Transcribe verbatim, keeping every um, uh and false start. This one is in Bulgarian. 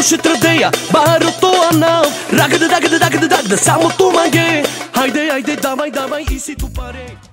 Porsche Tradea, барото анал. Рагада, дагада, дагада, дагада, само туманге. Хайде, хайде, давай, давай и си тупаре.